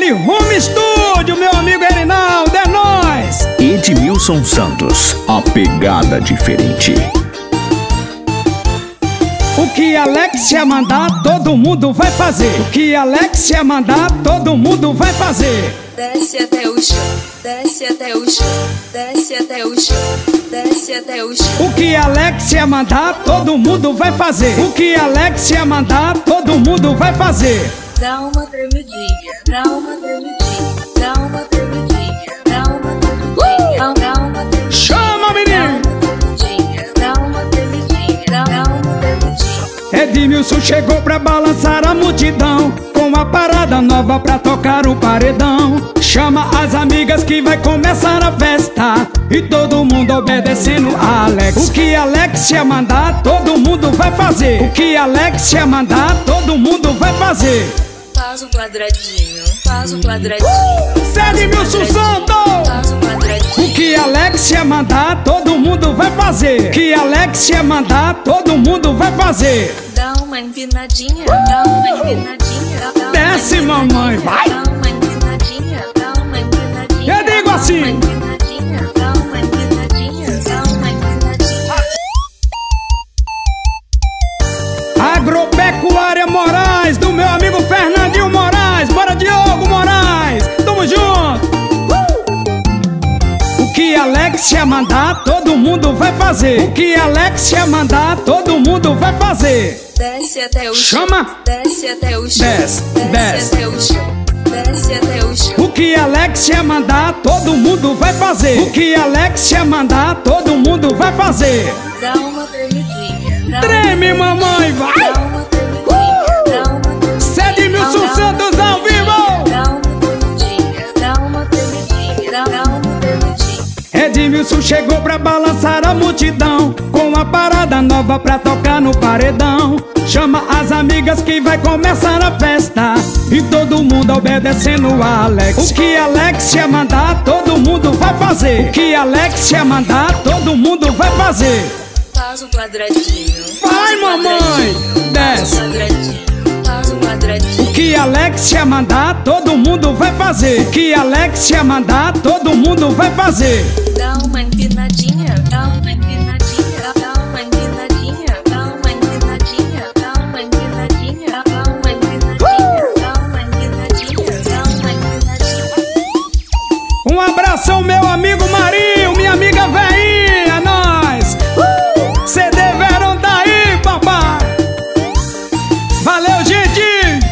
de Home Studio, meu amigo Erinaldo, é nóis! Edmilson Santos, a pegada diferente. O que Alexia mandar, todo mundo vai fazer. O que Alexia mandar, todo mundo vai fazer. Desce até o chão, desce até o chão, desce até o chão, desce até o chão. O que Alexia mandar, todo mundo vai fazer. O que Alexia mandar, todo mundo vai fazer. Dá uma tremidinha, dá uma tremidinha, dá uma tremidinha, dá uma tremidinha, dá uma tremidinha. Chama, menino! Dá uma tremidinha, dá uma tremidinha. Edmilson chegou pra balançar a multidão, com uma parada nova pra tocar o paredão. Chama as amigas que vai começar a festa, e todo mundo obedecendo a Alex. O que Alexia mandar, todo mundo vai fazer. O que Alexia mandar, todo mundo vai fazer. Faz o quadradinho, faz o quadradinho. Edmilson Santos! Faz o quadradinho. O que Alexia mandar, todo mundo vai fazer. O que Alexia mandar, todo mundo vai fazer. Dá uma empinadinha, dá uma empinadinha, dá uma Desce, mamãe, vai! Dá uma empinadinha, dá uma empinadinha. Eu digo assim. Dá uma empinadinha, dá uma empinadinha, dá uma empinadinha. Agropecuária Moraes, do meu amigo Fernandinho Moraes. Bora, Diogo Moraes, tamo junto! O que Alexia mandar, todo mundo vai fazer. O que Alexia mandar, todo mundo vai fazer. Desce até o chão, Chama! desce até o chão, Desce, desce. até o chão, desce até o chão. O que Alexia mandar, todo mundo vai fazer. O que Alexia mandar, todo mundo vai fazer. Dá uma tremidinha, dá Treme, mamãe, vai! dá uma tremidinha, dá uma tremidinha. Edmilson Santos ao vivo! Dá uma tremidinha, dá uma tremidinha, dá uma tremidinha. Edmilson chegou pra balançar a multidão, com uma parada nova pra tocar no paredão. Chama as amigas que vai começar a festa, e todo mundo obedecendo a Alex. O que Alexia mandar, todo mundo vai fazer. O que Alexia mandar, todo mundo vai fazer. Faz o quadradinho. Vai, mamãe! Desce! Faz o quadradinho. O que Alexia mandar, todo mundo vai fazer. O que Alexia mandar, todo mundo vai fazer. Dá uma empinadinha, dá uma empinadinha, dá uma empinadinha, dá uma empinadinha, dá uma empinadinha, dá uma empinadinha, dá uma empinadinha, dá uma empinadinha. Um abração, meu amigo Marinho, minha amiga veinha, nós! CD Verão tá aí, papai! Valeu, gente!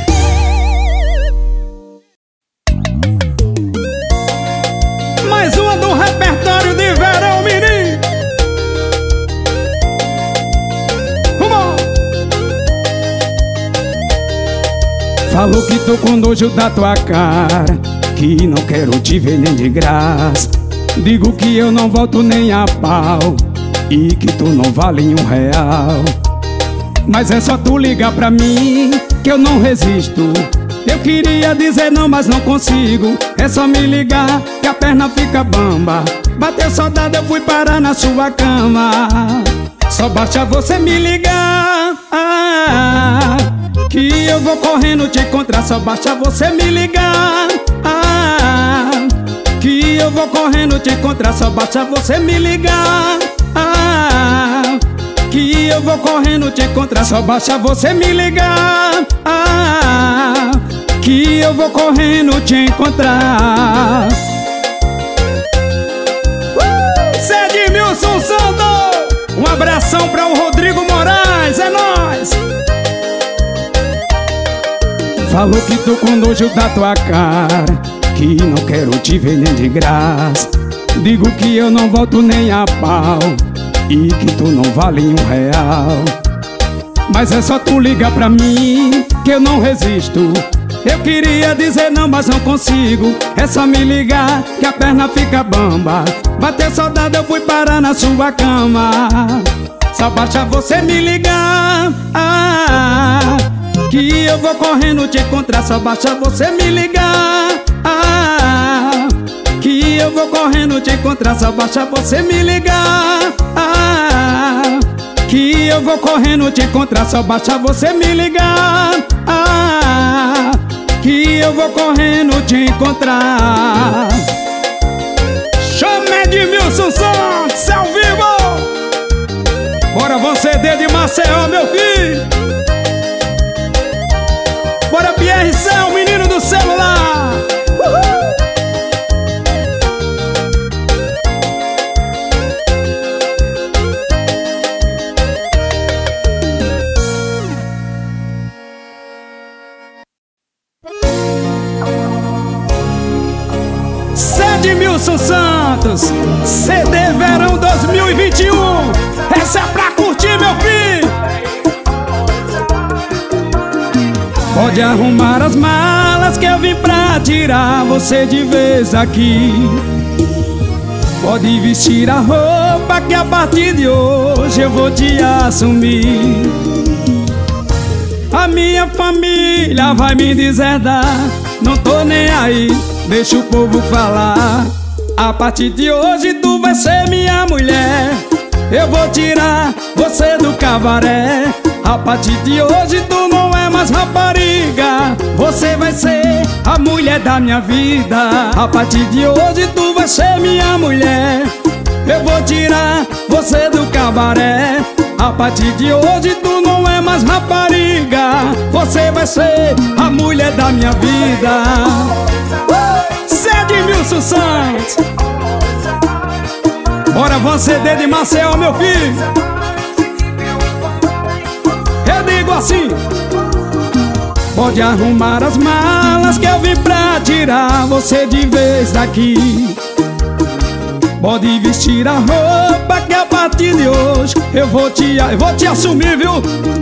Mais uma do repertório de verão, menino! Vamos! Falou que tô com nojo da tua cara, que não quero te ver nem de graça. Digo que eu não volto nem a pau, e que tu não vale R$1. Mas é só tu ligar pra mim, que eu não resisto. Eu queria dizer não, mas não consigo. É só me ligar, que a perna fica bamba. Bateu saudade, eu fui parar na sua cama. Só basta você me ligar, que eu vou correndo te encontrar. Só basta você me ligar, que eu vou correndo te encontrar. Só basta você me ligar, que eu vou correndo te encontrar. Só basta você me ligar, que eu vou correndo te encontrar. Edmilson Santos, um abração pra o Rodrigo Moraes, é nóis! Falou que tô com nojo da tua cara, que não quero te ver nem de graça. Digo que eu não volto nem a pau, e que tu não vale R$1. Mas é só tu ligar pra mim, que eu não resisto. Eu queria dizer não, mas não consigo. É só me ligar, que a perna fica bamba. Bateu saudade, eu fui parar na sua cama. Só basta você me ligar, que eu vou correndo te encontrar. Só basta você me ligar, que eu vou correndo te encontrar. Só basta você me ligar, que eu vou correndo te encontrar. Só basta você me ligar, que eu vou correndo te encontrar. Chama Edmilson Santos, ao vivo. Bora, vão CD de Maceió, meu filho. Bora, PRC, o menino do celular. Uhul. Edmilson Santos, CD Verão 2021. Essa é pra curtir, meu filho. Pode arrumar as malas que eu vim pra tirar você de vez aqui. Pode vestir a roupa que a partir de hoje eu vou te assumir. A minha família vai me deserdar, não tô nem aí, deixa o povo falar. A partir de hoje tu vai ser minha mulher. Eu vou tirar você do cabaré. A partir de hoje tu não é mais rapariga, você vai ser a mulher da minha vida. A partir de hoje tu vai ser minha mulher. Eu vou tirar você do cabaré. A partir de hoje tu não é mais rapariga, você vai ser a mulher da minha vida. Edmilson Santos. Bora, vão CD de Maceió, meu filho. Eu digo assim: pode arrumar as malas que eu vim pra tirar você de vez daqui. Pode vestir a roupa que a partir de hoje eu vou te assumir, viu?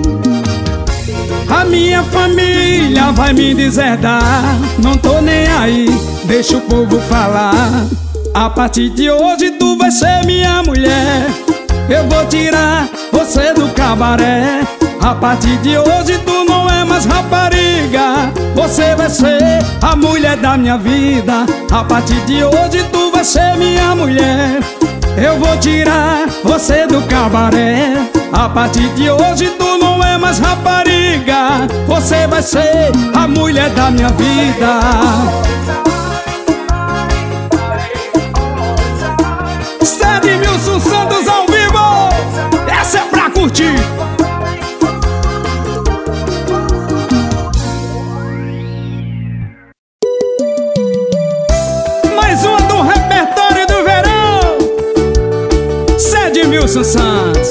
A minha família vai me deserdar, não tô nem aí, deixa o povo falar. A partir de hoje tu vai ser minha mulher. Eu vou tirar você do cabaré. A partir de hoje tu não é mais rapariga, você vai ser a mulher da minha vida. A partir de hoje tu vai ser minha mulher. Eu vou tirar você do cabaré. A partir de hoje tu não é mais rapariga, você vai ser a mulher da minha vida. Edmilson Santos ao vivo. Essa é pra curtir. Mais uma do repertório do verão. Edmilson Santos.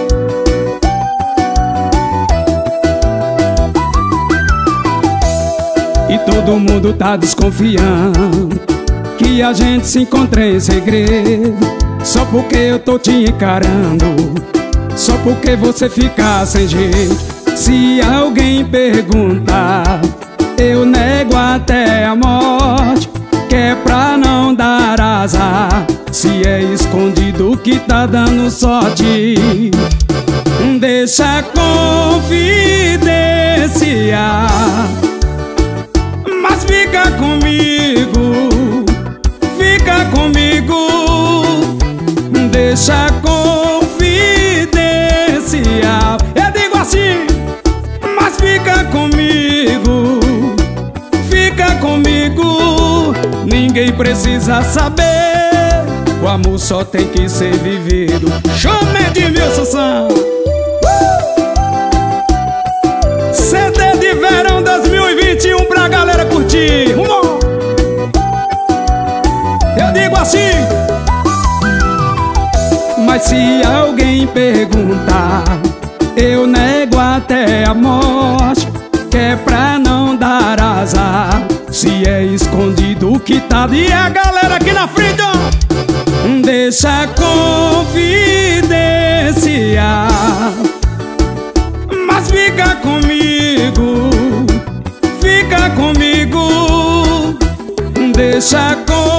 E todo mundo tá desconfiando que a gente se encontra em segredo, só porque eu tô te encarando, só porque você fica sem jeito. Se alguém perguntar, eu nego até a morte, que é pra não dar azar. Se é escondido que tá dando sorte, deixa confidenciar. Mas fica comigo, fica comigo, deixa confidencial. Eu digo assim: mas fica comigo, fica comigo. Ninguém precisa saber, o amor só tem que ser vivido. Chama Edmilson Santos. CD de Verão 2021 pra galera curtir. Eu digo assim: mas se alguém perguntar, eu nego até a morte, que é pra não dar azar. Se é escondido que tá. E a galera aqui na frente, ó, deixa confidenciar. Mas fica comigo, fica comigo, deixa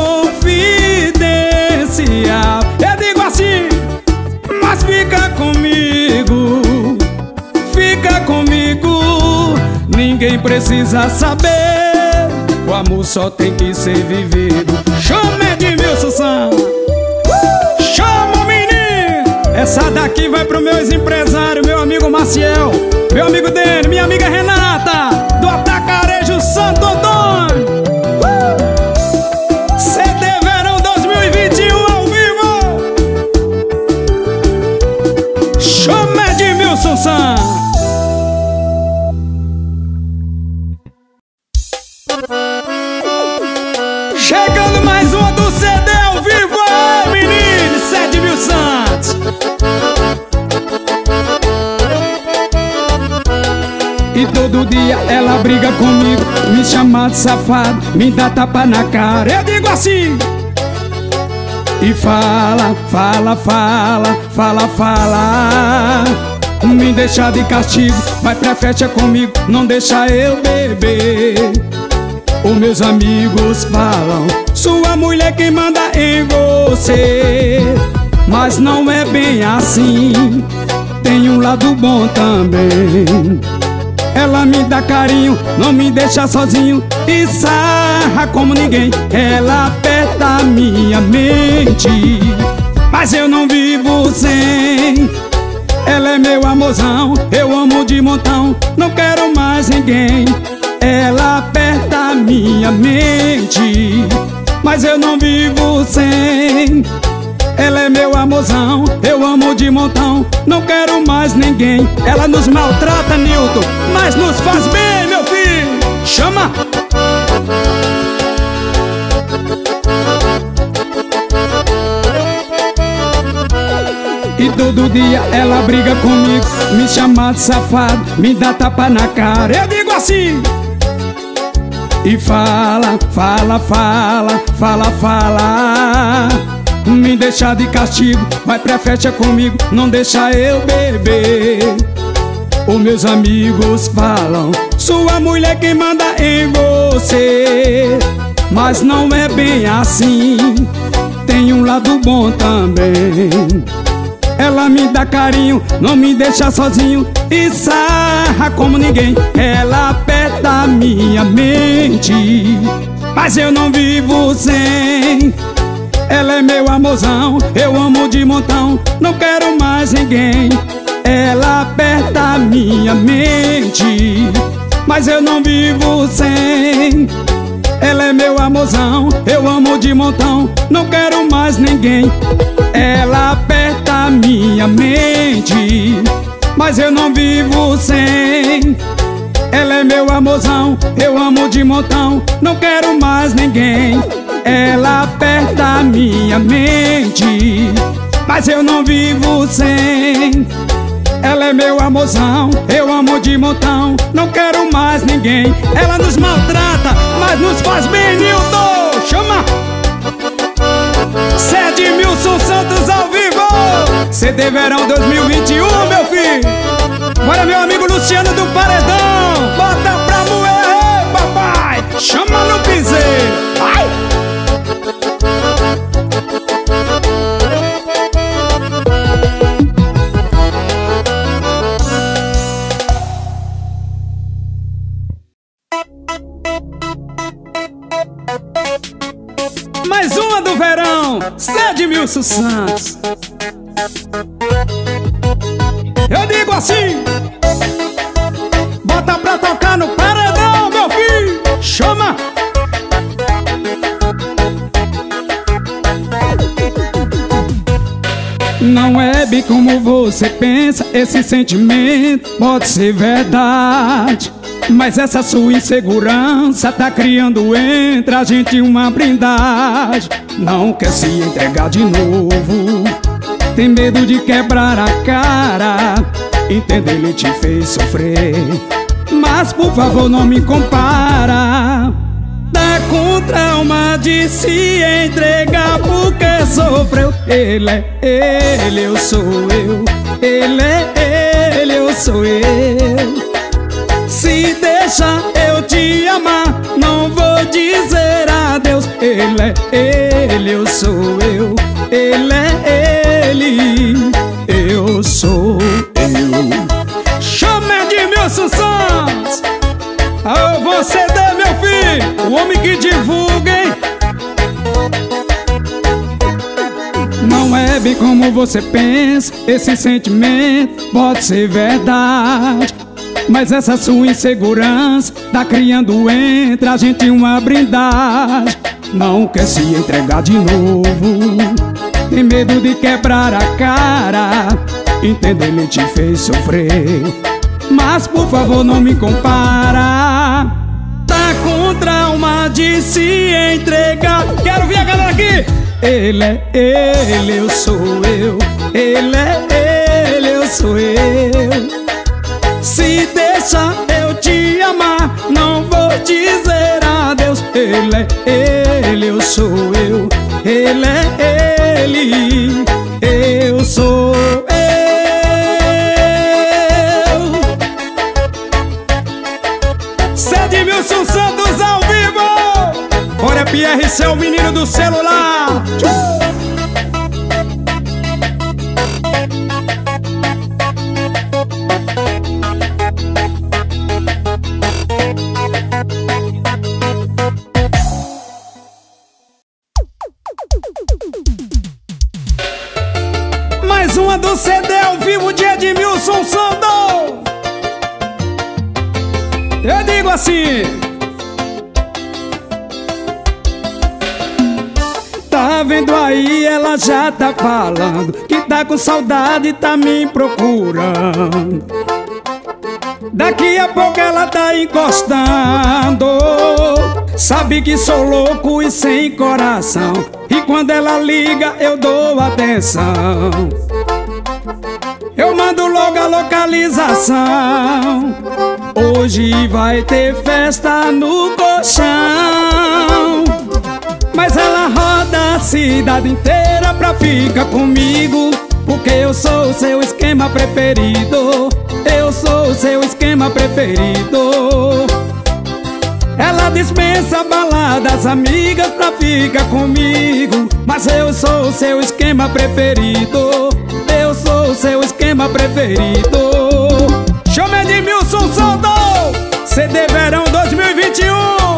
confidencial. Eu digo assim: mas fica comigo, fica comigo. Ninguém precisa saber, o amor só tem que ser vivido. Chama Edmilson Santos. Chama o menino. Essa daqui vai pro meus empresários, meu amigo Maciel, meu amigo Dene, minha amiga Renata, do Atacarejo Santo E todo dia ela briga comigo, me chama de safado, me dá tapa na cara. Eu digo assim. E fala, fala, fala, fala, fala, me deixa de castigo, vai pra festa comigo, não deixa eu beber. Os meus amigos falam, sua mulher quem manda em você. Mas não é bem assim, tem um lado bom também. Ela me dá carinho, não me deixa sozinho e sarra como ninguém. Ela aperta a minha mente, mas eu não vivo sem. Ela é meu amorzão, eu amo de montão, não quero mais ninguém. Ela aperta a minha mente, mas eu não vivo sem. Ela é meu amorzão, eu amo de montão, não quero mais ninguém. Ela nos maltrata, Nilton, mas nos faz bem, meu filho. Chama! E todo dia ela briga comigo, me chama de safado, me dá tapa na cara. Eu digo assim. E fala, fala, fala, fala, fala, me deixa de castigo, vai pra festa comigo, não deixa eu beber. Os meus amigos falam, sua mulher quem manda em você. Mas não é bem assim, tem um lado bom também. Ela me dá carinho, não me deixa sozinho e sarra como ninguém. Ela aperta a minha mente, mas eu não vivo sem. Ela é meu amorzão, eu amo de montão, não quero mais ninguém. Ela aperta a minha mente, mas eu não vivo sem. Ela é meu amorzão, eu amo de montão, não quero mais ninguém. Ela aperta a minha mente, mas eu não vivo sem. Ela é meu amorzão, eu amo de montão, não quero mais ninguém. Ela aperta a minha mente, mas eu não vivo sem. Ela é meu amorzão, eu amo de montão, não quero mais ninguém. Ela nos maltrata, mas nos faz bem, Nilton. Chama! Edmilson Santos ao vivo, CD Verão 2021, meu filho. Bora, meu amigo Luciano do Paredão, bota pra moer, papai. Chama no piseiro. Ai! Mais uma do verão, Edmilson Santos. Eu digo assim, bota pra tocar no paredão, meu filho. Chama! Não é bem como você pensa, esse sentimento pode ser verdade, mas essa sua insegurança tá criando entre a gente uma blindagem. Não quer se entregar de novo, tem medo de quebrar a cara. Entender, ele te fez sofrer, mas por favor não me compara. Tá com trauma de se entregar porque sofreu. Ele é ele, eu sou eu. Ele é ele, eu sou eu. Se deixa eu te amar, não vou dizer adeus. Ele é ele, eu sou eu. Ele é ele, eu sou eu. Chama Edmilson Santos. Ô, você dê, meu filho, o homem que divulga, hein? Não é bem como você pensa, esse sentimento pode ser verdade, mas essa sua insegurança tá criando entre a gente uma blindagem. Não quer se entregar de novo, tem medo de quebrar a cara. Entender, ele te fez sofrer, mas por favor não me compara. Tá com trauma de se entregar. Quero ver a galera aqui. Ele é ele, eu sou eu. Ele é ele, eu sou eu. Se deixa eu dizer adeus. Ele é ele, eu sou eu. Ele é ele, eu sou eu. Edmilson Santos ao vivo. Bora Pierre, seu menino do celular. Mais uma do CD ao vivo de Edmilson Santos. Eu digo assim: tá vendo aí, ela já tá falando que tá com saudade, tá me procurando. Daqui a pouco ela tá encostando. Sabe que sou louco e sem coração, e quando ela liga eu dou atenção. Eu mando logo a localização. Hoje vai ter festa no colchão, mas ela roda a cidade inteira pra ficar comigo, porque eu sou o seu esquema preferido. Eu sou o seu esquema preferido. Ela dispensa baladas, amigas pra ficar comigo, mas eu sou o seu esquema preferido. Eu sou o seu esquema preferido. Chama Edmilson Santos, CD Verão 2021.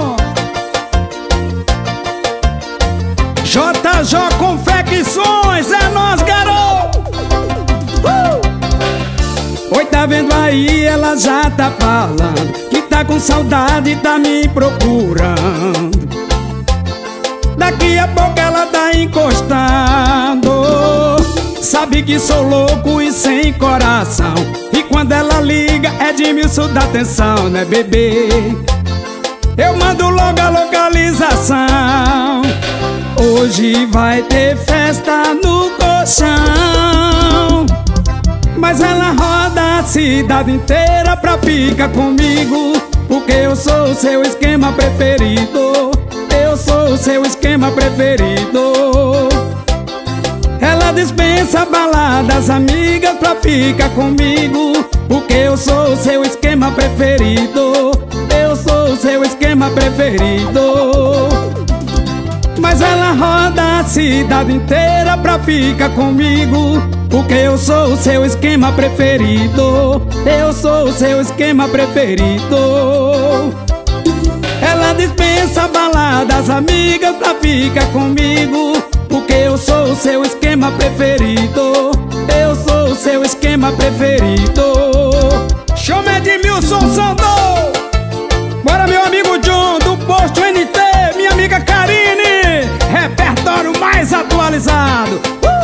JJ Confecções, é nós, garoto. Oi, tá vendo aí, ela já tá falando que tá com saudade, tá me procurando. Daqui a pouco ela tá encostando. Sabe que sou louco e sem coração, e quando ela liga, Edmilson dá atenção, né, bebê? Eu mando logo a localização. Hoje vai ter festa no colchão, mas ela roda a cidade inteira pra ficar comigo, porque eu sou o seu esquema preferido. Eu sou o seu esquema preferido. Ela dispensa baladas, amigas pra ficar comigo, porque eu sou o seu esquema preferido. Eu sou o seu esquema preferido. Mas ela roda a cidade inteira pra ficar comigo, porque eu sou o seu esquema preferido. Eu sou o seu esquema preferido. Ela dispensa baladas, amigas pra ficar comigo, porque eu sou o seu esquema preferido. Eu sou o seu esquema preferido. Chama Edmilson Santos. Bora, meu amigo John do Posto NT, minha amiga Karine, repertório mais atualizado.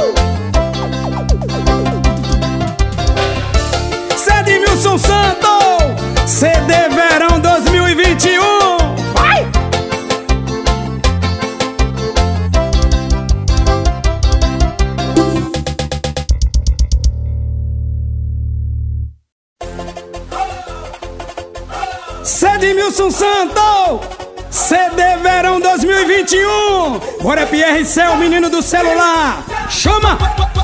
Edmilson Santos, CD Verão 2021. Vai! Edmilson Santos, CD Verão 2021. Bora Pierre, seu menino do celular. Chama!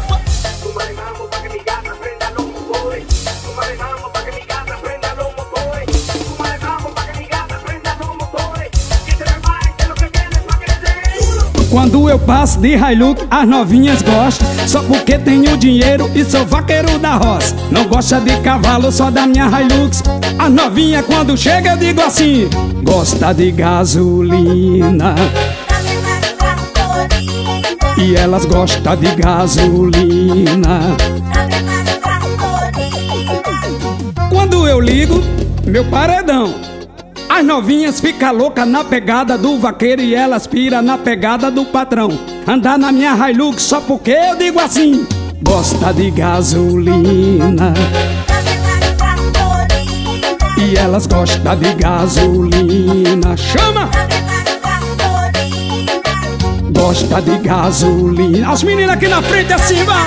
Quando eu passo de Hilux, as novinhas gostam, só porque tenho dinheiro e sou vaqueiro da roça. Não gosta de cavalo, só da minha Hilux. A novinha quando chega eu digo assim: gosta de gasolina. E elas gostam de gasolina. Quando eu ligo meu paredão, as novinhas ficam loucas na pegada do vaqueiro e elas piram na pegada do patrão. Andar na minha Hilux só porque eu digo assim: gosta de gasolina. E elas gostam de gasolina. Chama! Gosta de gasolina. As meninas aqui na frente assim, vá!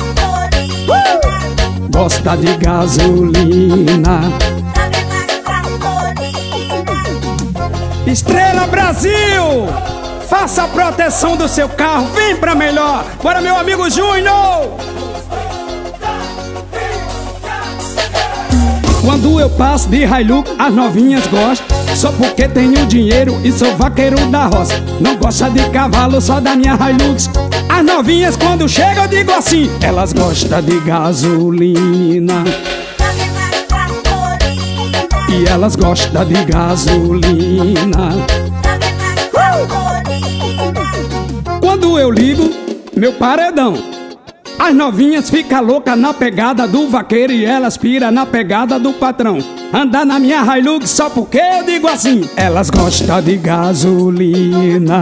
Gosta de gasolina. Estrela Brasil, faça a proteção do seu carro, vem pra melhor. Bora, meu amigo Júnior. Quando eu passo de Hilux, as novinhas gostam, só porque tenho dinheiro e sou vaqueiro da roça. Não gosta de cavalo, só da minha Hilux. As novinhas quando chegam eu digo assim: elas gostam de gasolina. E elas gostam de gasolina. Quando eu ligo meu paredão, as novinhas ficam loucas na pegada do vaqueiro e elas piram na pegada do patrão. Andar na minha Hilux só porque eu digo assim: elas gostam de gasolina.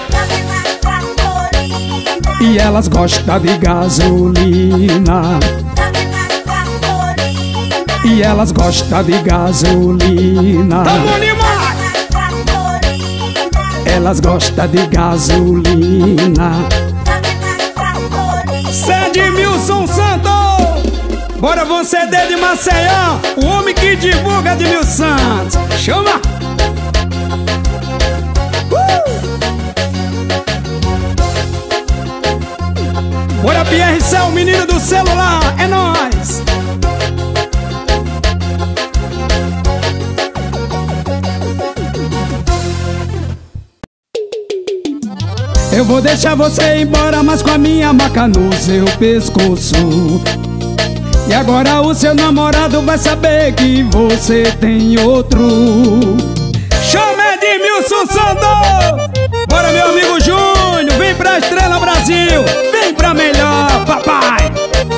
E elas gostam de gasolina. E elas gostam de gasolina. Tá bom demais! Elas gostam de gasolina. Edmilson Santos, bora você de Maceió, o homem que divulga Edmilson Santos. Chama! Bora PRC, o menino do celular, é nóis! Eu vou deixar você ir embora, mas com a minha maca no seu pescoço. E agora o seu namorado vai saber que você tem outro. Chama Edmilson Santos! Bora, meu amigo Júnior, vem pra Estrela Brasil, vem pra melhor, papai!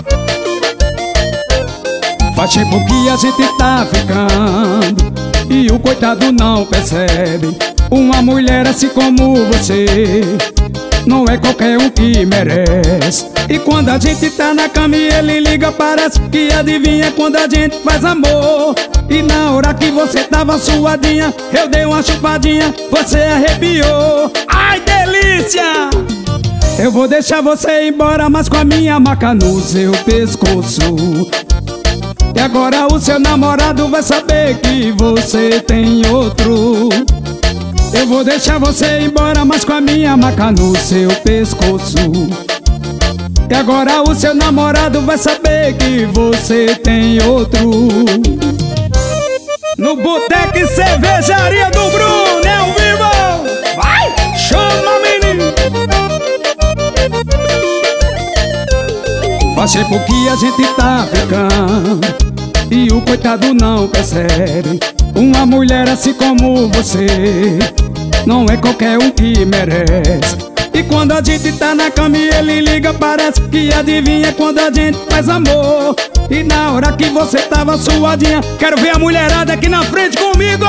Faz tempo que a gente tá ficando e o coitado não percebe. Uma mulher assim como você não é qualquer um que merece. E quando a gente tá na cama e ele liga, parece que adivinha quando a gente faz amor. E na hora que você tava suadinha, eu dei uma chupadinha, você arrepiou. Ai, delícia! Eu vou deixar você ir embora, mas com a minha maca no seu pescoço. E agora o seu namorado vai saber que você tem outro. Eu vou deixar você ir embora, mas com a minha maca no seu pescoço. E agora o seu namorado vai saber que você tem outro. No Boteco e Cervejaria do Bruno, é ao vivo! Vai! Chama, menino! Faz tempo que a gente tá ficando e o coitado não percebe. Uma mulher assim como você não é qualquer um que merece. E quando a gente tá na cama e ele liga, parece que adivinha quando a gente faz amor. E na hora que você tava suadinha, quero ver a mulherada aqui na frente comigo.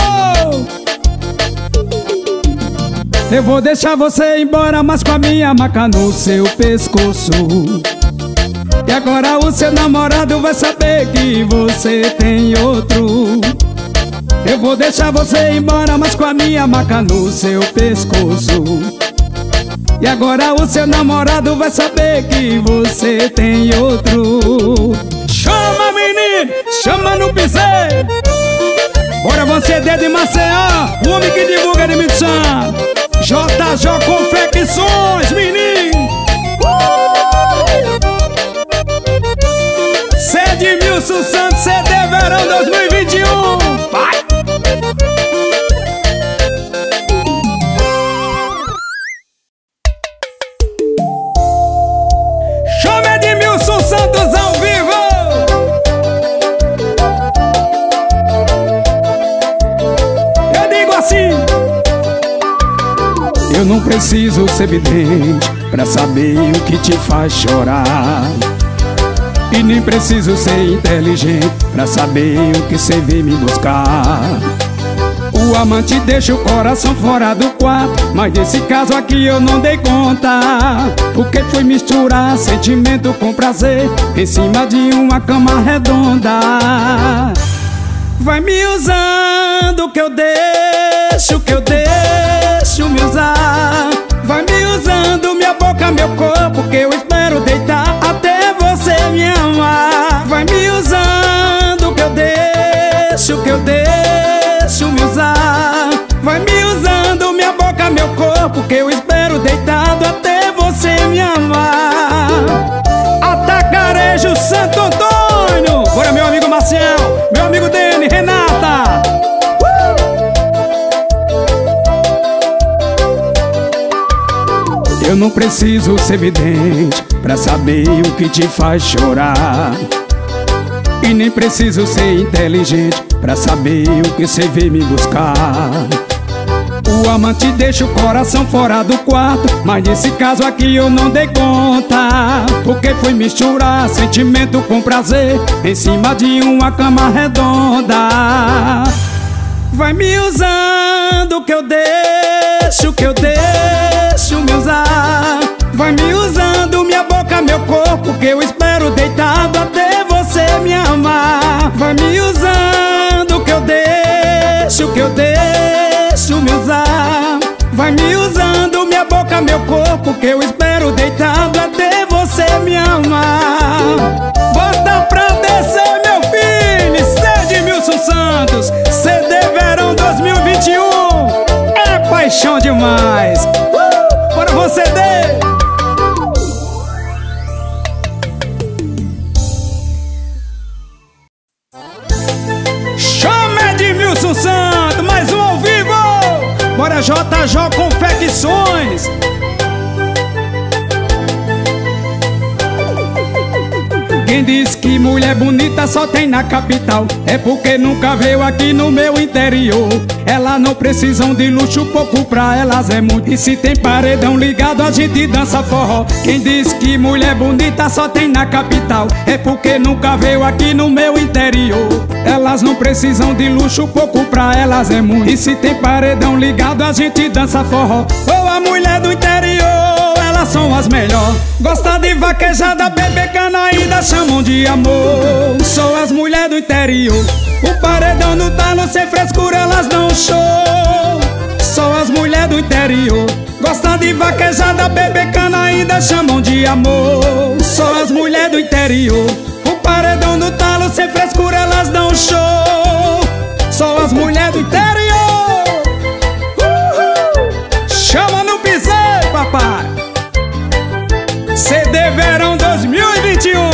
Eu vou deixar você ir embora, mas com a minha maca no seu pescoço. E agora o seu namorado vai saber que você tem outro. Eu vou deixar você ir embora, mas com a minha maca no seu pescoço. E agora o seu namorado vai saber que você tem outro. Chama, menino! Chama no piseiro! Bora você de Maceió, o homem que divulga de missão. JJ Confecções, menino! Edmilson Santos, CD Verão 2021. Vai! Chama Edmilson Santos ao vivo. Eu digo assim: eu não preciso ser vidente pra saber o que te faz chorar. E nem preciso ser inteligente pra saber o que cê vem me buscar. O amante deixa o coração fora do quarto, mas desse caso aqui eu não dei conta. Porque foi misturar sentimento com prazer em cima de uma cama redonda. Vai me usando que eu deixo me usar. Vai me usando minha boca, meu corpo, que eu espero deitar até você me amar. Vai me usando que eu deixo me usar. Vai me usando corpo que eu espero deitado até você me amar. Atacarejo Santo Antônio. Bora, meu amigo Marcial, meu amigo Dene, Renata. Eu não preciso ser vidente pra saber o que te faz chorar. E nem preciso ser inteligente pra saber o que você veio me buscar. O amante deixa o coração fora do quarto, mas nesse caso aqui eu não dei conta, porque fui misturar sentimento com prazer em cima de uma cama redonda. Vai me usando que eu deixo me usar. Vai me usando minha boca, meu corpo, que eu espero deitado até você me amar. Vai me usando que eu deixo me usar. Vai me usando minha boca, meu corpo, que eu espero deitado até você me amar. Bota pra descer, meu filho, Edmilson Santos, CD Verão 2021. É paixão demais. Bora você, CD. Chama Edmilson Santos, mais um ao vivo. Bora JJ Confecções. Quem diz que mulher bonita só tem na capital é porque nunca veio aqui no meu interior. Elas não precisam de luxo, pouco pra elas é muito. E se tem paredão ligado a gente dança forró. Quem diz que mulher bonita só tem na capital é porque nunca veio aqui no meu interior. Elas não precisam de luxo, pouco pra elas é muito. E se tem paredão ligado a gente dança forró. Ou a mulher do interior, elas são as melhores. Gosta de vaquejada, beber cana, ainda chamam de amor. São as mulheres do interior. O paredão no talo, sem frescura, elas dão show. São as mulheres do interior. Gosta de vaquejada, beber cana, ainda chamam de amor. São as mulheres do interior. O paredão no talo, sem frescura, elas dão show. São as mulheres do interior. Chama no piseiro, papai. CD Verão 2021.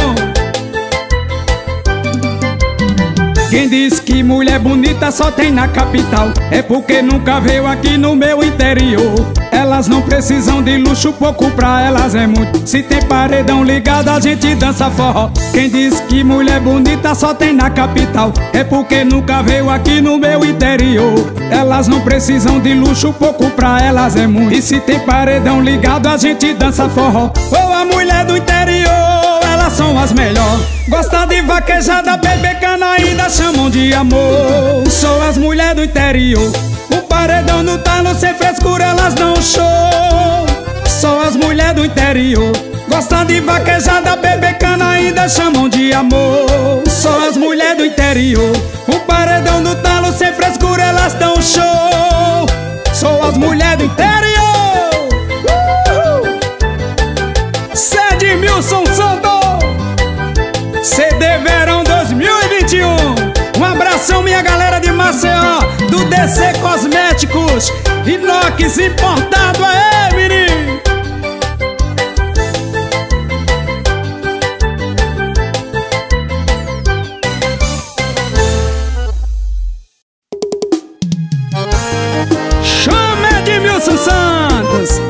Quem diz que mulher bonita só tem na capital é porque nunca veio aqui no meu interior. Elas não precisam de luxo, pouco pra elas é muito. Se tem paredão ligado a gente dança forró. Quem diz que mulher bonita só tem na capital é porque nunca veio aqui no meu interior. Elas não precisam de luxo, pouco pra elas é muito. E se tem paredão ligado a gente dança forró. Ou a mulher do interior, elas são as melhores. Gosta de vaquejada, beber cana, ainda chamam de amor. São as mulheres do interior. O paredão no talo, sem frescura, elas dão show. São as mulheres do interior. Gosta de vaquejada, beber cana, ainda chamam de amor. São as mulheres do interior. O paredão no talo, sem frescura, elas dão show. São as mulheres do interior. Edmilson Santos, CD Verão 2021. Um abração, minha galera de Maceió, do DC Cosméticos, inox importado, aê, menino! Chama Edmilson Santos.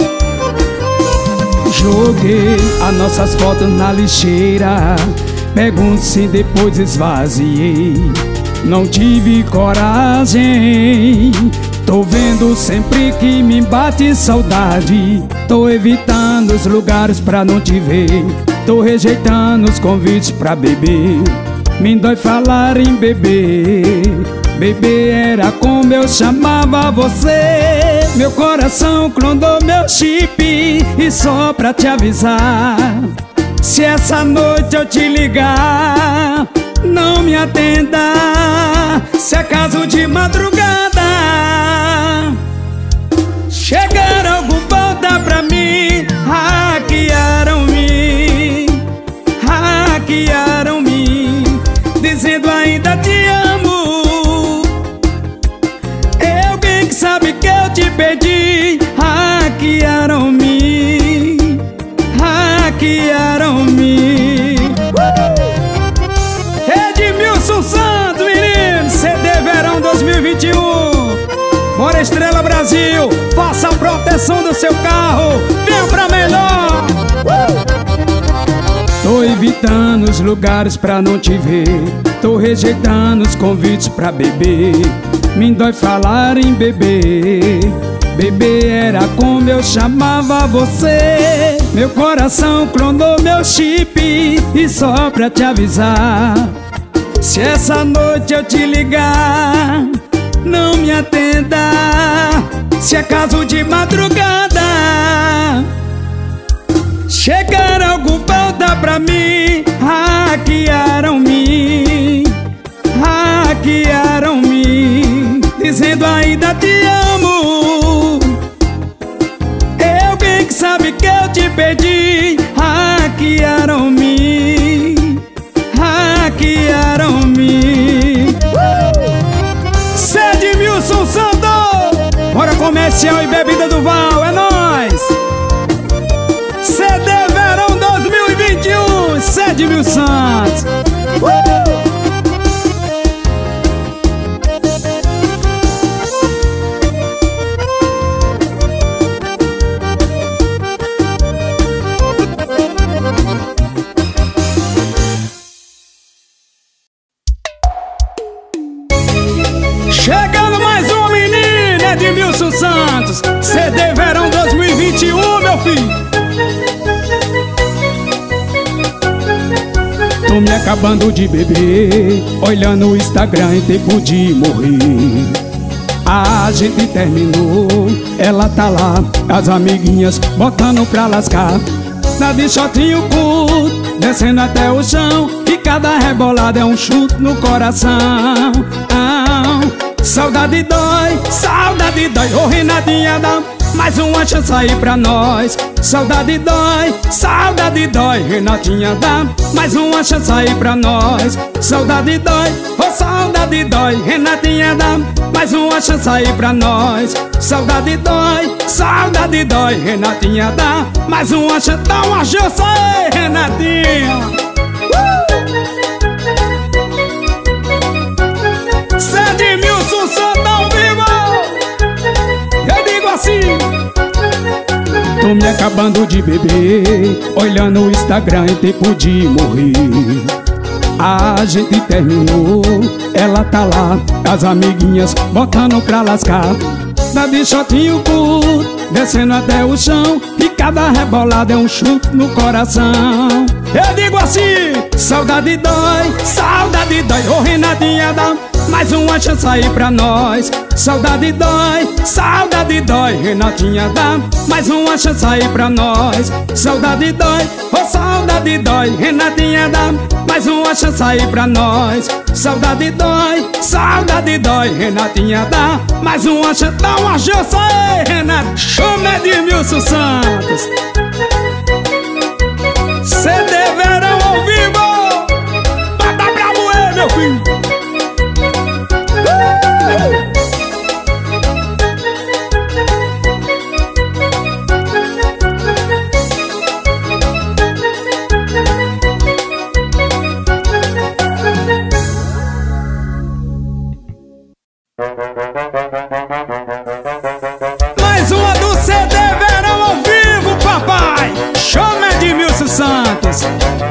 Joguei as nossas fotos na lixeira, pergunto se depois esvaziei. Não tive coragem. Tô vendo sempre que me bate saudade. Tô evitando os lugares pra não te ver. Tô rejeitando os convites pra beber. Me dói falar em beber. Beber era como eu chamava você. Meu coração clonou meu chip. E só pra te avisar, se essa noite eu te ligar, não me atenda. Se é caso de madrugada, chegaram algum, volta pra mim. Hackearam-me, dizendo ainda te amo. Eu, quem que sabe que eu te perdi. 2021. Bora Estrela Brasil, faça a proteção do seu carro, venha pra melhor. Tô evitando os lugares pra não te ver, tô rejeitando os convites pra beber. Me dói falar em beber, beber era como eu chamava você. Meu coração clonou meu chip e só pra te avisar, se essa noite eu te ligar, não me atenda. Se é caso de madrugada, chegar algum volta pra mim. Hackearam-me, hackearam-me, dizendo ainda te amo. Eu bem que sabe que eu te perdi. Hackearam-me, hackearam-me. Edmilson Santos, bora comercial e bebida do Val, é nóis. CD Verão 2021, Edmilson Santos. Chegando mais um menino, Edmilson Santos, CD Verão 2021, meu filho. Tô me acabando de beber, olhando o Instagram em tempo de morrer. A gente terminou, ela tá lá, as amiguinhas botando pra lascar. Na de shortinho curto, descendo até o chão, e cada rebolada é um chute no coração. Saudade dói, ô Renatinha, dá mais uma chance aí pra nós. Saudade dói, Renatinha, dá mais uma chance aí pra nós. Saudade dói, oh saudade dói, Renatinha, dá mais uma chance aí pra nós. Saudade dói, Renatinha, dá mais uma chance. Dá uma chance aí, Renatinha. Edmilson Santos ao vivo, eu digo assim. Tô me acabando de beber, olhando o Instagram em tempo de morrer. A gente terminou, ela tá lá, as amiguinhas botando pra lascar. Na de shortinho curto, descendo até o chão, e cada rebolada é um chute no coração. Eu digo assim, saudade dói, ô Renatinha, dá mais uma chance aí pra nós. Saudade dói, Renatinha, dá mais uma chance aí pra nós. Saudade dói, oh saudade dói, Renatinha, dá mais uma chance aí pra nós. Saudade dói, Renatinha, dá mais uma chance. Dá uma chance aí, Renato. Chama Edmilson Santos, CD Verão ao vivo. Bata pra moer, meu filho. Mais uma do CD Verão ao vivo, papai. Chama Edmilson Santos.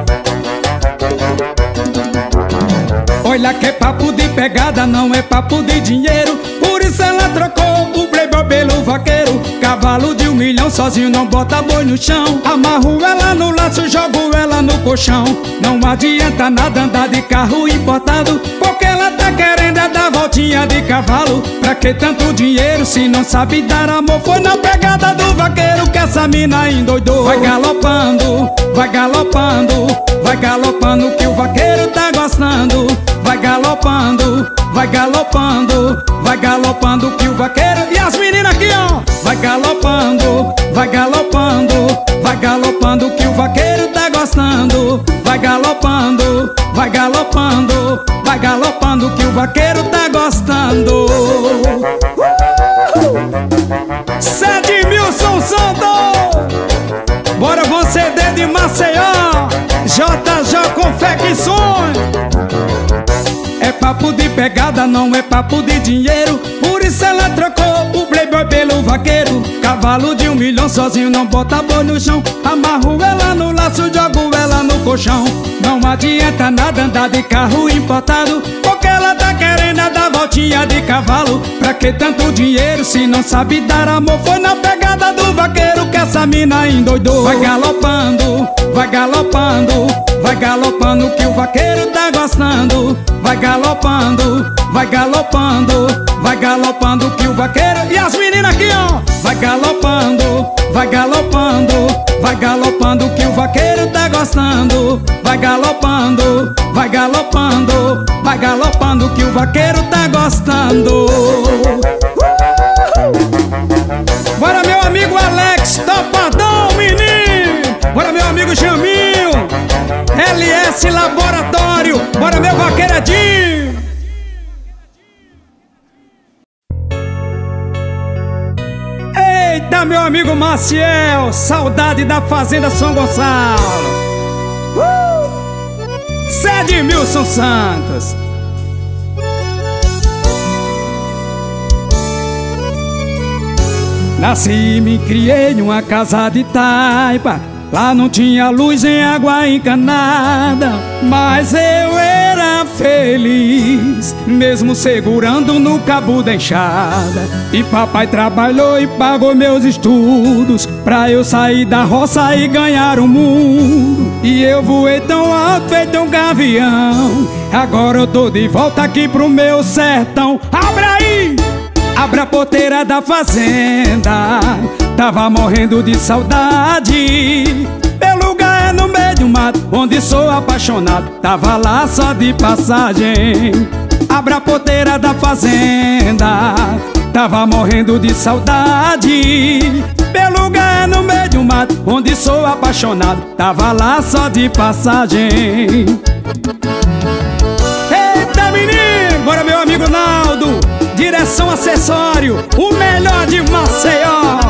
Olha que é papo de pegada, não é papo de dinheiro. Por isso ela trocou o playboy pelo vaqueiro. Cavalo de 1 milhão sozinho não bota boi no chão. Amarro ela no laço, jogo ela no colchão. Não adianta nada andar de carro importado, porque ela tá querendo é dar voltinha de cavalo. Pra que tanto dinheiro se não sabe dar amor? Foi na pegada do vaqueiro que essa mina endoidou. Vai galopando, vai galopando, vai galopando que o vaqueiro tá gostando. Vai galopando, vai galopando, vai galopando que o vaqueiro. E as meninas aqui, ó. Vai galopando, vai galopando, vai galopando que o vaqueiro tá gostando. Vai galopando, vai galopando, vai galopando que o vaqueiro tá gostando. Edmilson Santos, bora você de Maceió, JJ Confecções. É papo de pegada, não é papo de dinheiro. Por isso ela trocou o playboy pelo vaqueiro. Cavalo de 1 milhão sozinho não bota boi no chão. Amarro ela no laço, jogo ela no colchão. Não adianta nada andar de carro importado, porque ela tá querendo dar voltinha de cavalo. Pra que tanto dinheiro se não sabe dar amor? Foi na pegada do vaqueiro que essa mina endoidou. Vai galopando, vai galopando, vai galopando que o vaqueiro tá gostando. Vai galopando, vai galopando, vai galopando que o vaqueiro... E as meninas aqui, ó! Vai galopando, vai galopando, vai galopando que o vaqueiro tá gostando. Vai galopando, vai galopando, vai galopando que o vaqueiro tá gostando. Bora meu amigo Alex, topadão, menino! Bora meu amigo Jaminho, LS Laboratório, bora meu vaqueiradinho! Eita, meu amigo Maciel, saudade da Fazenda São Gonçalo. Zé Edmilson Santos. Nasci e me criei numa casa de taipa. Lá não tinha luz nem água encanada, mas eu era feliz, mesmo segurando no cabo da enxada. E papai trabalhou e pagou meus estudos, pra eu sair da roça e ganhar o mundo. E eu voei tão alto, feito um gavião. Agora eu tô de volta aqui pro meu sertão. Abra aí! Abra a porteira da fazenda. Tava morrendo de saudade. Meu lugar é no meio do mato, onde sou apaixonado. Tava lá só de passagem. Abra a porteira da fazenda. Tava morrendo de saudade. Meu lugar é no meio do mato, onde sou apaixonado. Tava lá só de passagem. Eita, menino! Bora meu amigo Naldo, direção acessório, o melhor de Maceió.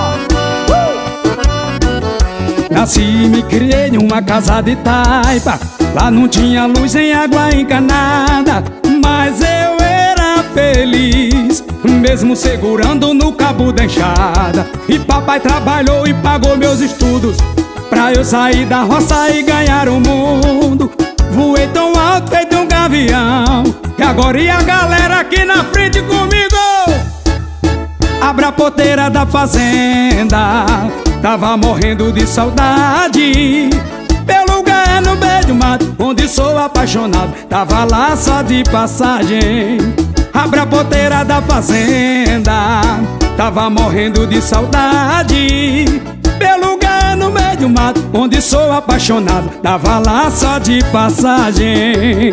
Nasci e me criei numa casa de taipa. Lá não tinha luz nem água encanada, mas eu era feliz, mesmo segurando no cabo da enxada. E papai trabalhou e pagou meus estudos, pra eu sair da roça e ganhar o mundo. Voei tão alto, feito um gavião. E agora e a galera aqui na frente comigo? Abra a porteira da fazenda. Tava morrendo de saudade. Meu lugar é no meio do mato, onde sou apaixonado. Tava lá só de passagem. Abra a porteira da fazenda. Tava morrendo de saudade. Meu lugar é no meio do mato, onde sou apaixonado. Tava lá só de passagem.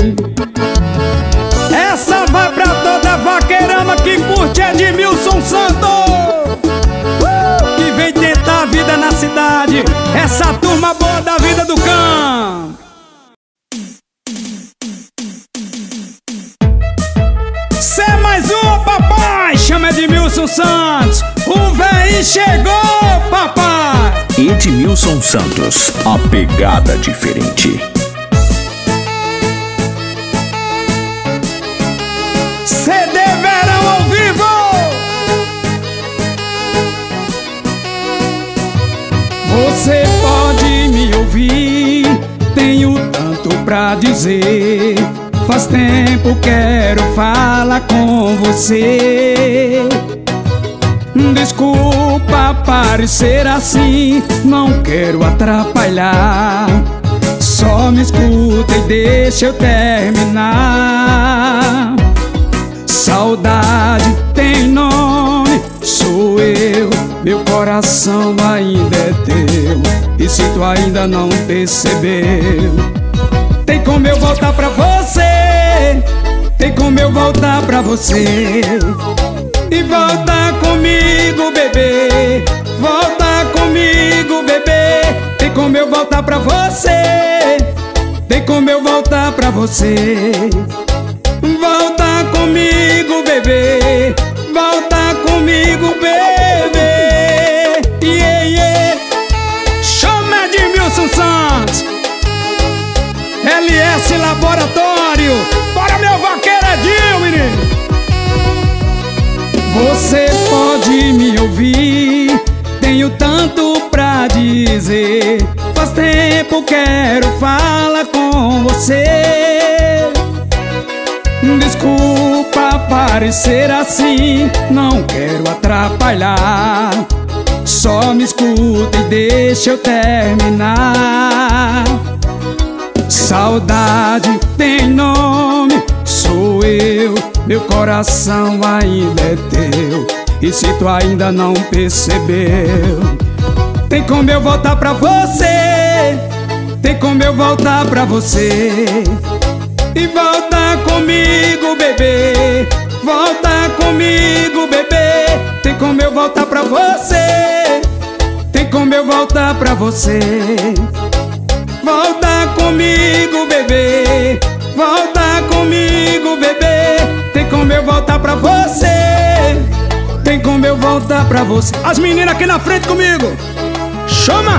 Essa vai pra toda vaqueirama que curte Edmilson Santos, que vem tentar a vida na cidade. Essa turma boa da vida do campo. Cê mais um, papai. Chama Edmilson Santos. O véi chegou, papai. Edmilson Santos, a pegada diferente. CD Verão ao vivo. Você pode me ouvir, tenho tanto pra dizer. Faz tempo quero falar com você. Desculpa parecer assim, não quero atrapalhar. Só me escuta e deixa eu terminar. Saudade tem nome, sou eu. Meu coração ainda é teu, e se tu ainda não percebeu, tem como eu voltar pra você. Tem como eu voltar pra você. E volta comigo, bebê. Volta comigo, bebê. Tem como eu voltar pra você. Tem como eu voltar pra você. Volta comigo, bebê. Volta comigo, bebê. Yeah, yeah. Chama Edmilson Santos, LS Laboratório. Bora meu vaqueiradinho. quero falar com você. Desculpa parecer assim, não quero atrapalhar. Só me escuta e deixa eu terminar. Saudade tem nome, sou eu. Meu coração ainda é teu, e se tu ainda não percebeu, tem como eu voltar pra você. Tem como eu voltar pra você. E volta comigo, bebê. Volta comigo, bebê. Tem como eu voltar pra você. Tem como eu voltar pra você. Volta comigo, bebê. Volta comigo, bebê. Tem como eu voltar pra você. Tem como eu voltar pra você. As meninas aqui na frente comigo. Chama!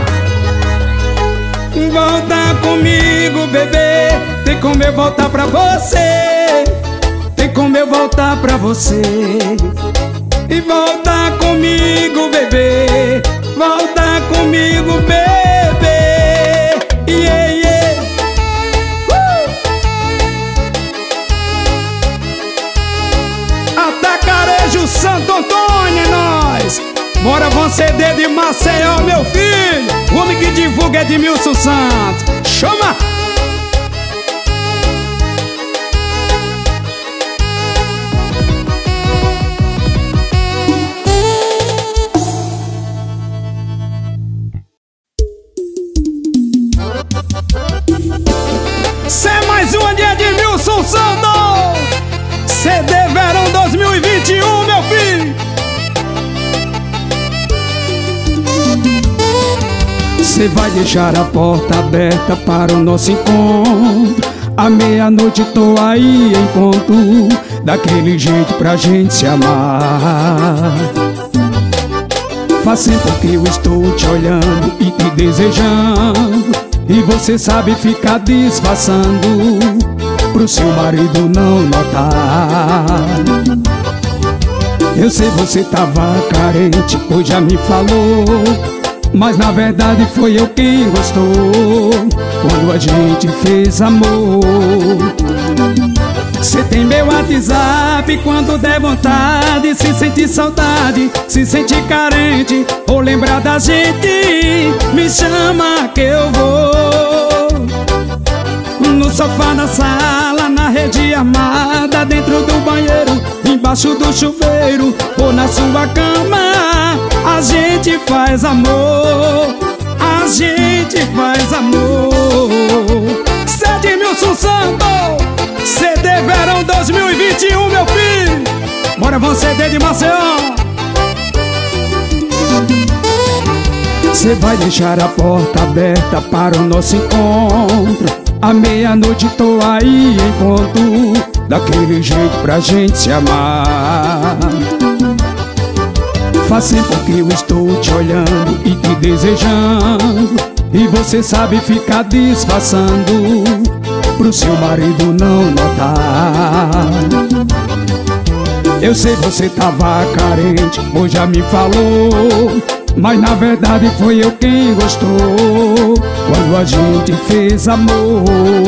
Volta comigo, bebê. Tem como eu voltar pra você. Tem como eu voltar pra você. E volta comigo, bebê. Volta comigo, bebê. Yeah, yeah. Atacarejo Santo Antônio, é nóis. Bora Vanceder de Maceió, meu filho. O homem que divulga é Edmilson Santos. Chama! Cê é mais uma de Edmilson Santos. CD Verão 2021, meu filho. Cê vai deixar a porta aberta para o nosso encontro. À meia-noite tô aí em ponto, daquele jeito pra gente se amar. Faz tempo que eu estou te olhando e te desejando, e você sabe ficar disfarçando pro seu marido não notar. Eu sei você tava carente, pois já me falou, mas na verdade foi eu quem gostou quando a gente fez amor. Cê tem meu WhatsApp, quando der vontade, se sentir saudade, se sentir carente ou lembrar da gente, me chama que eu vou. No sofá da sala, na rede armada, dentro do banheiro, embaixo do chuveiro ou na sua cama, a gente faz amor. A gente faz amor. Edmilson Santos, CD Verão 2021, meu filho. Bora Vanceder de Maceió. Cê vai deixar a porta aberta para o nosso encontro. À meia-noite tô aí em ponto, daquele jeito pra gente se amar. Faz tempo que eu estou te olhando e te desejando, e você sabe ficar disfarçando pro seu marido não notar. Eu sei você tava carente, hoje já me falou, mas na verdade foi eu quem gostou quando a gente fez amor.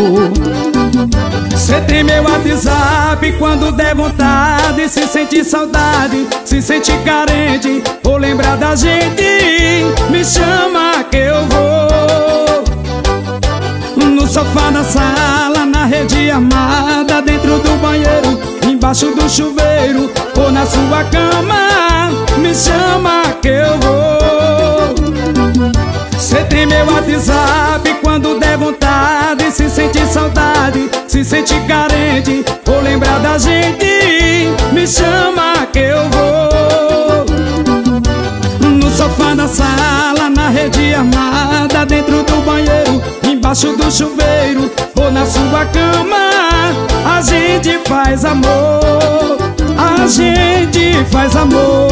Cê tem meu WhatsApp, quando der vontade, se sentir saudade, se sentir carente ou lembrar da gente, me chama que eu vou. No sofá da sala, na rede armada, dentro do banheiro, embaixo do chuveiro ou na sua cama, me chama que eu vou. Cê tem meu WhatsApp, quando der vontade, se sentir saudade, se sentir carente ou lembrar da gente, me chama que eu vou. No sofá da sala, na rede armada, dentro do banheiro, embaixo do chuveiro ou na sua cama, a gente faz amor. A gente faz amor.